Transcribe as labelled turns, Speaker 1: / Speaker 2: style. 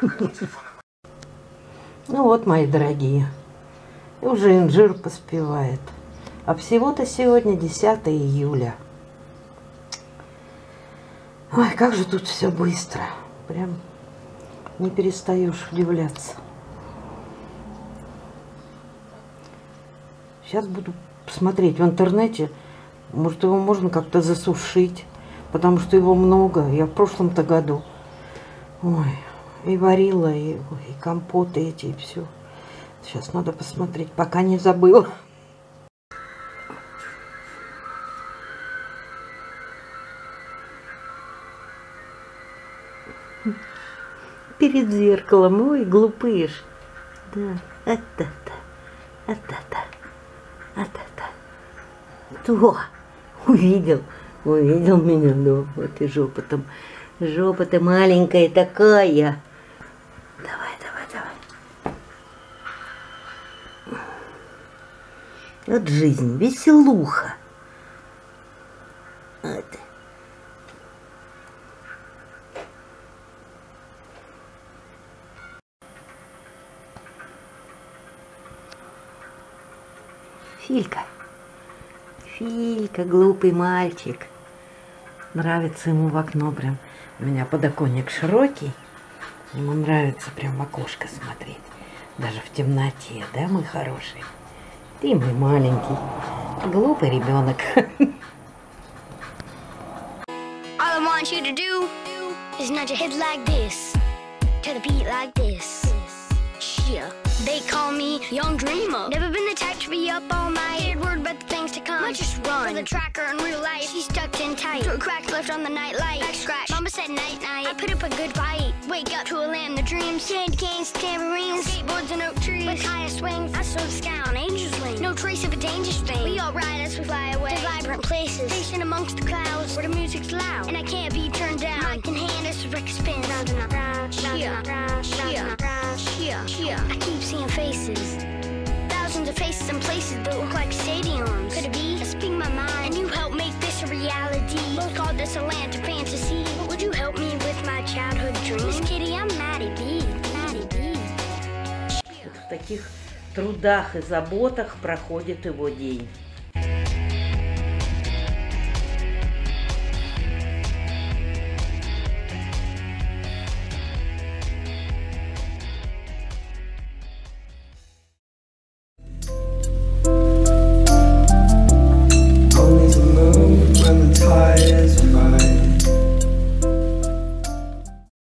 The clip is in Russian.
Speaker 1: Ну вот, мои дорогие, уже инжир поспевает. А всего-то сегодня 10 июля. Ой, как же тут все быстро. Прям не перестаешь удивляться. Сейчас буду смотреть в интернете. Может, его можно как-то засушить. Потому что его много. Я в прошлом-то году. Ой, и варила, и компоты эти, и все. Сейчас надо посмотреть, пока не забыла. Перед зеркалом, ой, глупыш. Да, Кто? Увидел меня, да, вот и жопа-то. Жопа-то маленькая такая. Давай. Вот жизнь, веселуха. Вот. Филька, глупый мальчик. Нравится ему в окно прям. У меня подоконник широкий. Ему нравится прям в окошко смотреть. Даже в темноте, да, мой хороший? Ты мой маленький, глупый ребенок.
Speaker 2: All I want you to do is nudge your head like this, to the beat like this. Yeah. They call me Young Dreamer. Never been the type to be up all night. Heard word about the things to come. I just run for the tracker in real life. She's tucked in tight. Throw a crack left on the night light. Back scratch. Mama said night night. I put up a good fight. Wake up to a land of dreams. Candy canes, tambourines, skateboards and oak trees. With higher swings, I saw the sky on angel's wings. No trace of a dangerous thing. We all ride as we fly away to vibrant places. Facing amongst the clouds where the music's loud and I can't be turned down. Mic in hand as the record spins. I keep seeing faces. Thousands of faces and places that look like stadiums. Could it be? I speak my mind and you help make this a reality. Both called this a land of fantasy. But would you help me with my childhood dreams? Kitty, I'm Maddie B.
Speaker 1: В таких трудах и заботах проходит его день.